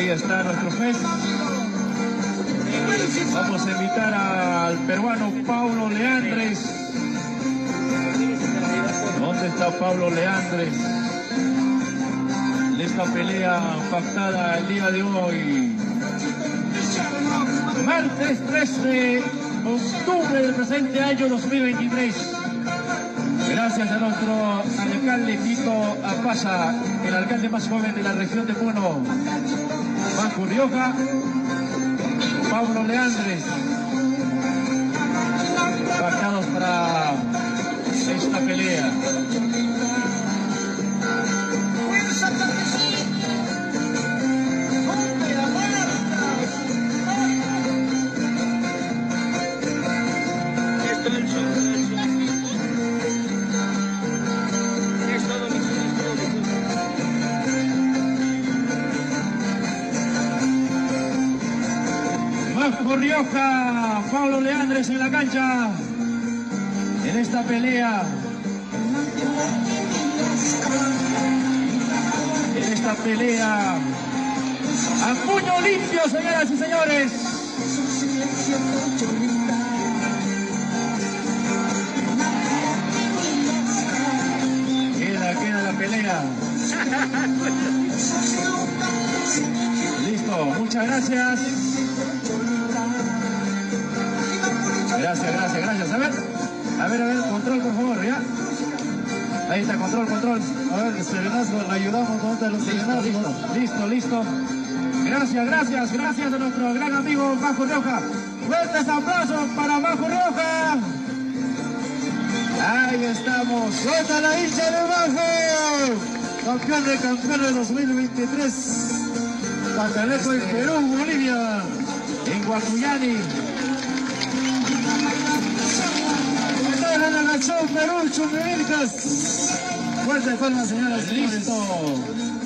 Ahí está nuestro juez. Vamos a invitar al peruano Paulo Leandres. ¿Dónde está Paulo Leandres? En esta pelea pactada el día de hoy. Martes 13 de octubre del presente año 2023. Gracias a nuestro alcalde Tito Apasa, el alcalde más joven de la región de Puno, Majo Rioja, Paulo Leandres, pactados para esta pelea. Majo Rioja, Paulo Leandres en la cancha, en esta pelea, a puño limpio, señoras y señores. Queda la pelea. Listo, muchas gracias. Gracias. A ver, control, por favor, ¿ya? Ahí está, control. A ver, serenazgo, le ayudamos, ¿dónde los serenazgos? Listo. Gracias a nuestro gran amigo Majo Rioja. Fuertes aplausos para Majo Rioja. Ahí estamos. ¡Suelta la hincha de Majo! Campeón de campeones 2023. Pacaneco en Perú, Bolivia. En Guacuyani. Perú, Chumbevilcas. Fuerte palmas, señoras y señores. Listo.